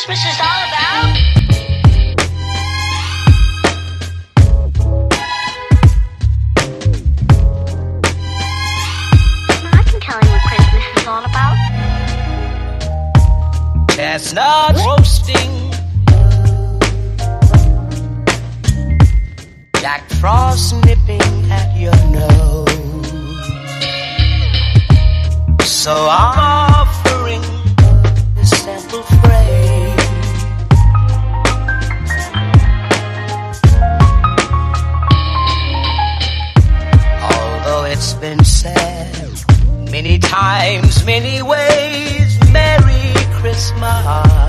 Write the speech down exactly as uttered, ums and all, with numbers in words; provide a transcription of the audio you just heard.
Christmas is all about? I can tell you what Christmas is all about. Chestnuts roasting, Jack Frost nipping at your nose. So I'm offering this simple phrase. Although it's been said many times, many ways, Merry Christmas.